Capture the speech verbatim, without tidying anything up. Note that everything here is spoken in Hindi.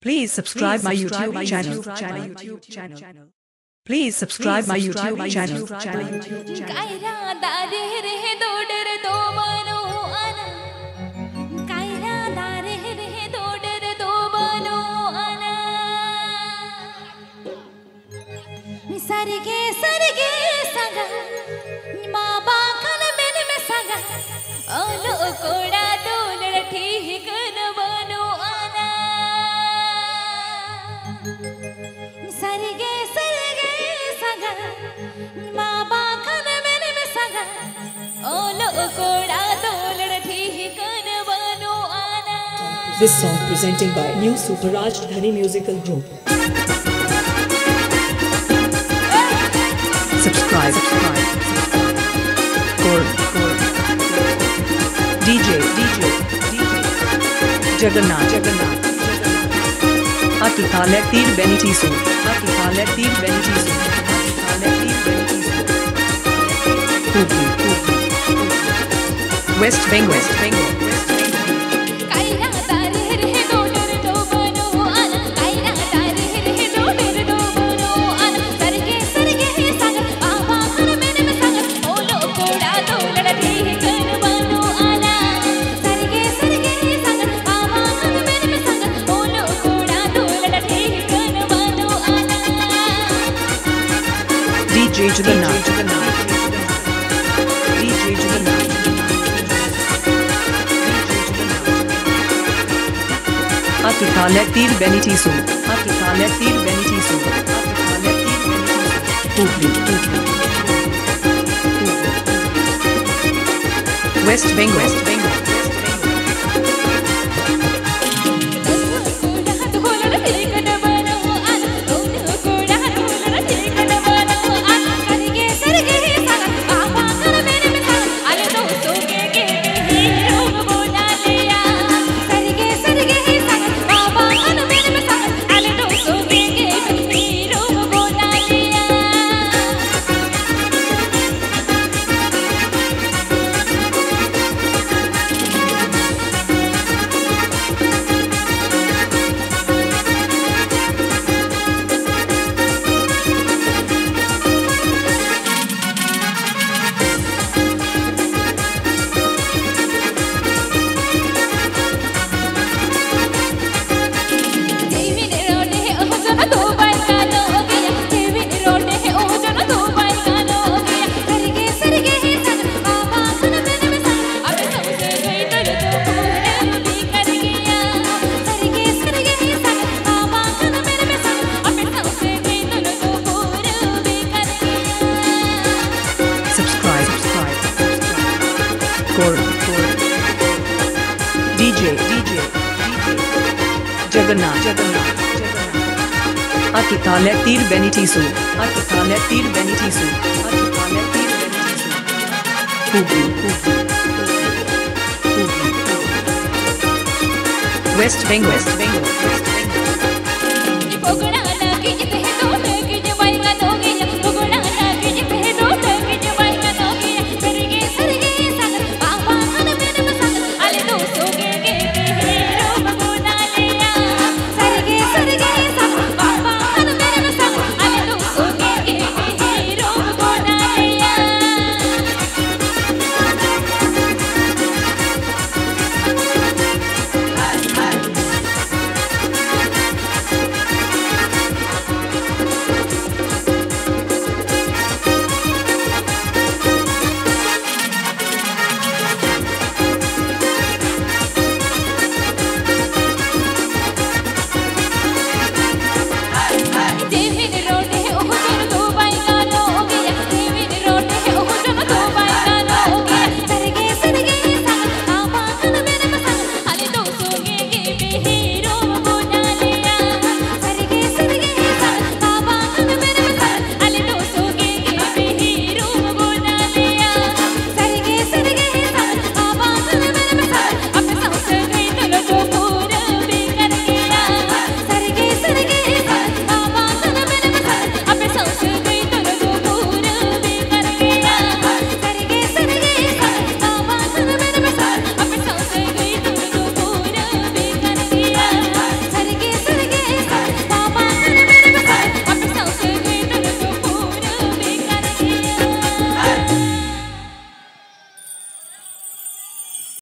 Please subscribe my YouTube channel. Please subscribe my YouTube channel. सरगे सरगे संगा माँ बाखन में में संगा ओलो कोड़ा दोलड़ ठीक न बनो आना सरगे सरगे संगा माँ बाखन में में संगा ओलो कोड़ा दोलड़ ठीक न बनो आना. This song presented by New Super Rajdhani Musical Group. Subscribe, subscribe. Core, core. D J, D J, D J. Jagannath, Jagannath. Atikale Tir Benitisu. Atikale Tir Benitisu. Atikale Tir Benitisu. Hubli, Hubli. West Bengal, West Bengal, West Bengal. D J Jagannath, Jagannath. D J Jagannath. Atikale Tir Benitisu. Atikale Tir Benitisu. Atikale Tir Benitisu. Hubli, Hubli. West Bengal, West Bengal. Subscribe, subscribe. Core, core. D J, D J, D J. Jagannath, Jagannath, Jagannath. Atikale Tir Benitisu. Atikale Tir Benitisu. Atikale Tir Benitisu. Hubli, Hubli, Hubli. West Bengal, West Bengal, West Bengal.